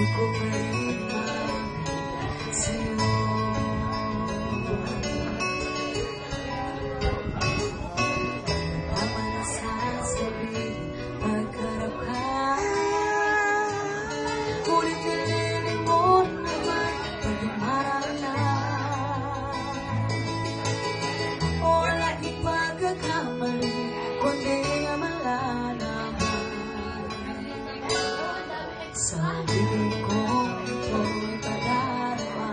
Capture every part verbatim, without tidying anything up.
ko maliman sa'yo. Tama na sasabi pagkarap ka, ngunit nililing mo naman pag-umarang na. Walang pagkakamali, kundi ang malalaman. Sabi ko ito'y padarama.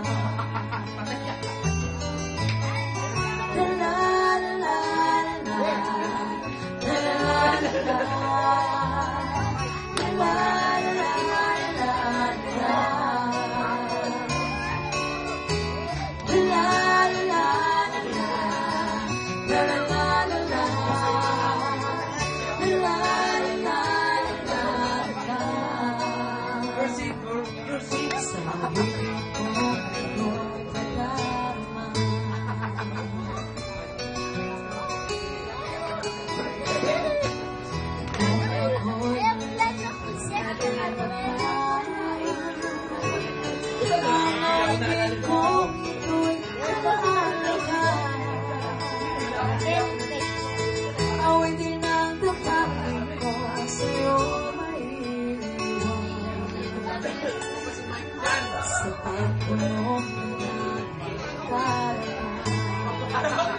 La la la la la la la la awitin ang tapakan ko sa'yo maiiwan sa pagpuno ng karama.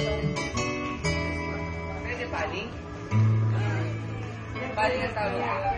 Paling? Paling ang tawag.